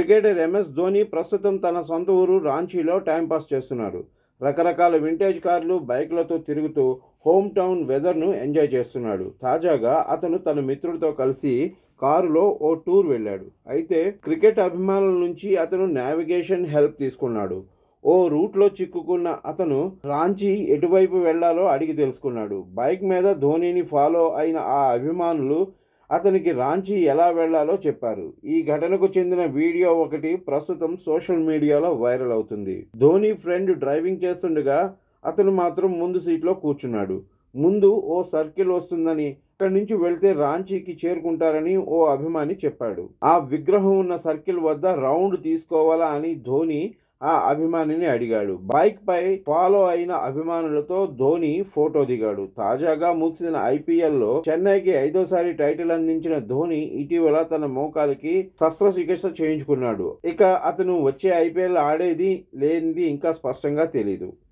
Cricketer MS Dhoni ప్రస్తుతం తన సొంత ఊరు రాంచీలో టైంపాస్ చేస్తున్నాడు. రకరకాల వింటేజ్ కార్లు, బైక్లతో తిరుగుతూ హోమ్ టౌన్ వెదర్ను ఎంజాయ్ చేస్తున్నాడు. తాజాగా అతను తన మిత్రుడితో కలిసి కారులో ఓ టూర్ వెళ్ళాడు. అయితే క్రికెట్ అభిమానుల నుంచి అతను నావిగేషన్ హెల్ప్ తీసుకున్నాడు. ఓ రూట్లో చిక్కుకున్న అతను రాంచీ ఎటువైపు వెళ్లాలో అడిగి తెలుసుకున్నాడు. బైక్ మీద ధోనీని ఫాలో అయిన ఆ అభిమానులు అతనికి రాంచీ ఎలా వెళ్లాలో చెప్పారు. ఈ ఘటనకు చెందిన వీడియో ఒకటి ప్రస్తుతం సోషల్ మీడియాలో వైరల్ అవుతుంది. ధోని ఫ్రెండ్ డ్రైవింగ్ చేస్తుండగా అతను మాత్రం ముందు సీట్లో కూర్చున్నాడు. ముందు ఓ సర్కిల్ వస్తుందని, అక్కడి నుంచి వెళ్తే రాంచీకి చేరుకుంటారని ఓ అభిమాని చెప్పాడు. ఆ విగ్రహం ఉన్న సర్కిల్ వద్ద రౌండ్ తీసుకోవాలా అని ధోని ఆ అభిమానిని అడిగాడు. బైక్ పై ఫాలో అయిన అభిమానులతో ధోని ఫోటో దిగాడు. తాజాగా ముగిసిన ఐపీఎల్లో చెన్నైకి 5వ సారి టైటిల్ అందించిన ధోని ఇటీవల తన మోకాలికి శస్త్రచికిత్స చేయించుకున్నాడు. ఇక అతను వచ్చే ఐపీఎల్ ఆడేది లేనిది ఇంకా స్పష్టంగా తెలీదు.